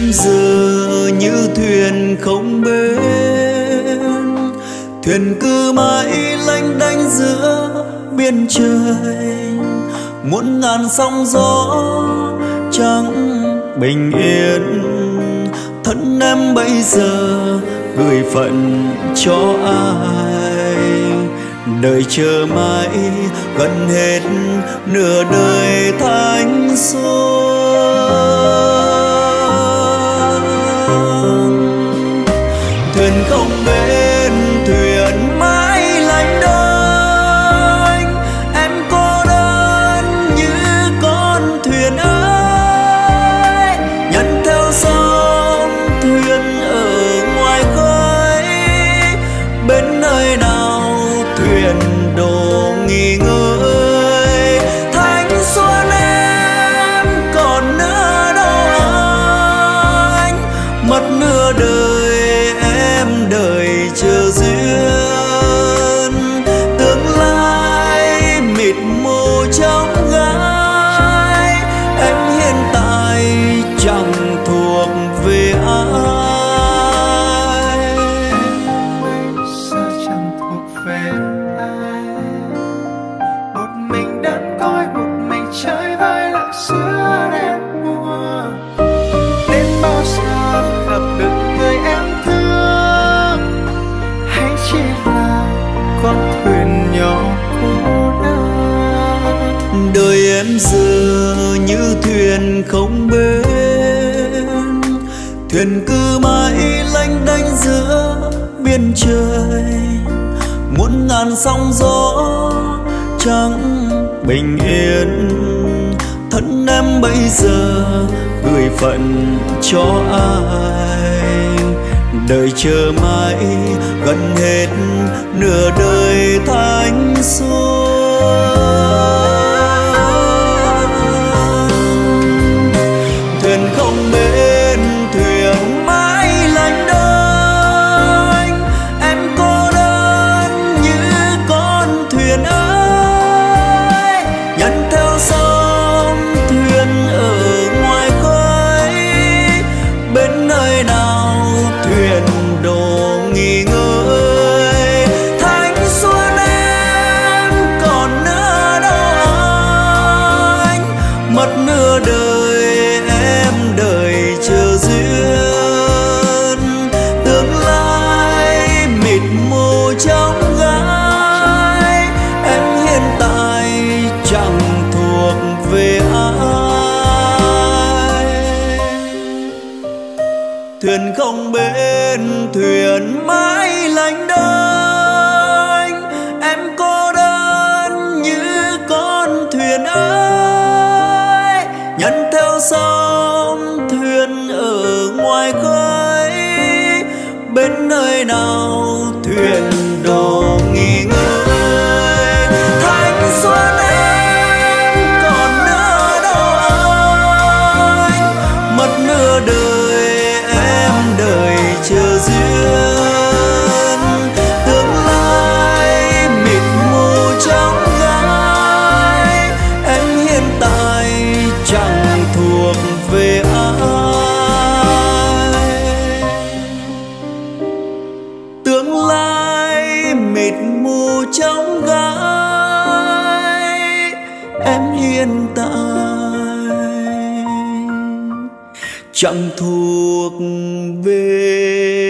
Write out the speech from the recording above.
em giờ như thuyền không bến, thuyền cứ mãi lênh đênh giữa biển trời. Muôn ngàn sóng gió chẳng bình yên, thân em bây giờ gửi phận cho ai? Đời chờ mãi gần hết nửa đời thanh xuân. Thuyền không bên, thuyền mãi lênh đênh, em cô đơn như con thuyền ơi. Nhận theo sóng thuyền ở ngoài khơi, bên nơi nào thuyền đổ nghỉ ngơi. Thanh xuân em còn nữa đâu anh, mất nửa đời em đợi chờ duyên. Tương lai mịt mù trong gai, em hiện tại chẳng thuộc về ai. Bây giờ chẳng thuộc về ai, một mình đơn côi, một mình chơi vơi lặng giữa đêm mùa. Đến bao giờ gặp được người em thương, hay chỉ là con thuyền nhỏ cô đơn? Đời em giờ như thuyền không bến, thuyền cứ mãi lênh đênh giữa biển trời. Muôn ngàn sóng gió chẳng bình yên, thân em bây giờ gửi phận cho ai? Đời chờ mãi gần hết nửa đời thanh xuân. Thuyền không bên, thuyền mãi lênh đênh, em cô đơn như con thuyền ơi. Nhận theo sóng thuyền ở ngoài khơi, bên nơi nào thuyền đổ nghỉ ngơi. Thanh xuân em còn nữa đâu anh, mất nửa đời em đợi chờ duyên. Tương lai mịt mù trong gai, em hiện tại chẳng thuộc về ai. Thuyền không bên, thuyền mãi lênh đênh, em cô đơn như con thuyền ơi. Nhận theo sóng thuyền ở ngoài khơi, bên nơi nào thuyền đổ nghỉ ngơi. Thanh xuân em còn nữa đâu anh, mất nửa đời em đợi chờ duyên. Tương lai mịt mù trong gai, em hiện tại chẳng thuộc về ai. Tương lai mịt mù trong gai, em hiện tại chẳng thuộc về